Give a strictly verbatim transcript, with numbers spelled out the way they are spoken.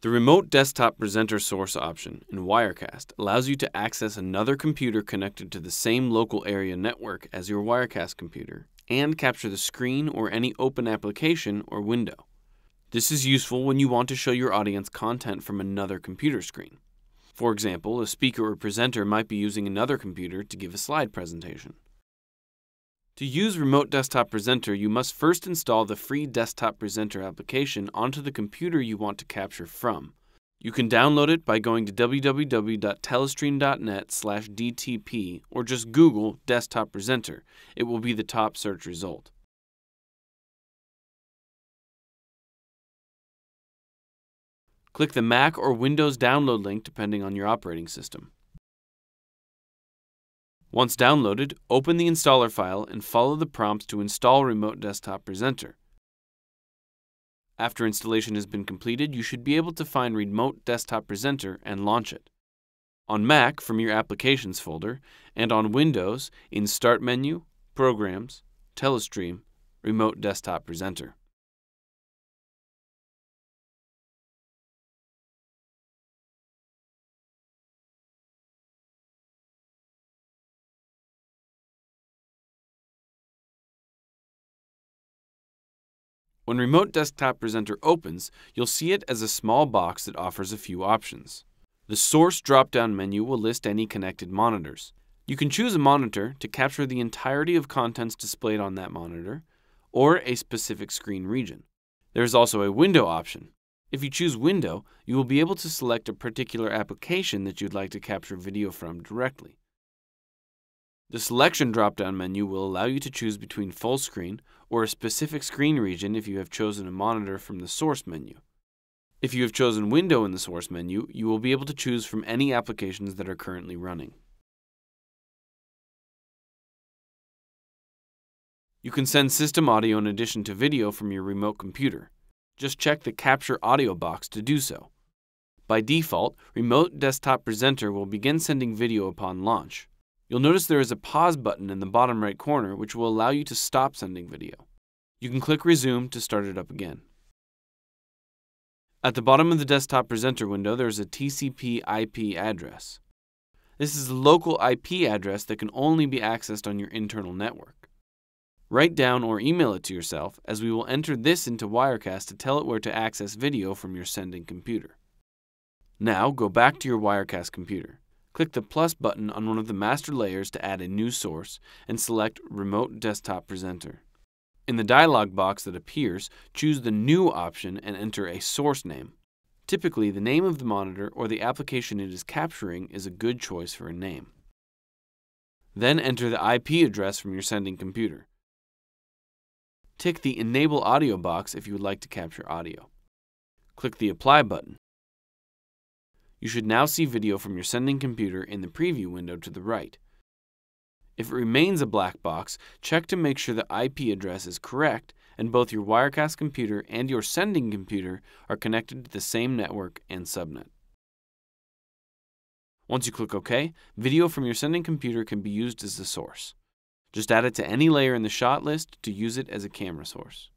The Remote Desktop Presenter Source option in Wirecast allows you to access another computer connected to the same local area network as your Wirecast computer and capture the screen or any open application or window. This is useful when you want to show your audience content from another computer screen. For example, a speaker or presenter might be using another computer to give a slide presentation. To use Remote Desktop Presenter, you must first install the free Desktop Presenter application onto the computer you want to capture from. You can download it by going to w w w dot telestream dot net slash d t p or just Google Desktop Presenter. It will be the top search result. Click the Mac or Windows download link depending on your operating system. Once downloaded, open the installer file and follow the prompts to install Remote Desktop Presenter. After installation has been completed, you should be able to find Remote Desktop Presenter and launch it. On Mac, from your Applications folder, and on Windows, in Start menu, Programs, Telestream, Remote Desktop Presenter. When Remote Desktop Presenter opens, you'll see it as a small box that offers a few options. The Source drop-down menu will list any connected monitors. You can choose a monitor to capture the entirety of contents displayed on that monitor, or a specific screen region. There is also a Window option. If you choose Window, you will be able to select a particular application that you'd like to capture video from directly. The Selection drop-down menu will allow you to choose between full screen or a specific screen region if you have chosen a monitor from the Source menu. If you have chosen Window in the Source menu, you will be able to choose from any applications that are currently running. You can send system audio in addition to video from your remote computer. Just check the Capture Audio box to do so. By default, Remote Desktop Presenter will begin sending video upon launch. You'll notice there is a pause button in the bottom right corner which will allow you to stop sending video. You can click Resume to start it up again. At the bottom of the Desktop Presenter window, there is a T C P I P address. This is a local I P address that can only be accessed on your internal network. Write down or email it to yourself, as we will enter this into Wirecast to tell it where to access video from your sending computer. Now go back to your Wirecast computer. Click the plus button on one of the master layers to add a new source and select Remote Desktop Presenter. In the dialog box that appears, choose the New option and enter a source name. Typically, the name of the monitor or the application it is capturing is a good choice for a name. Then enter the I P address from your sending computer. Tick the Enable Audio box if you would like to capture audio. Click the Apply button. You should now see video from your sending computer in the preview window to the right. If it remains a black box, check to make sure the I P address is correct and both your Wirecast computer and your sending computer are connected to the same network and subnet. Once you click OK, video from your sending computer can be used as the source. Just add it to any layer in the shot list to use it as a camera source.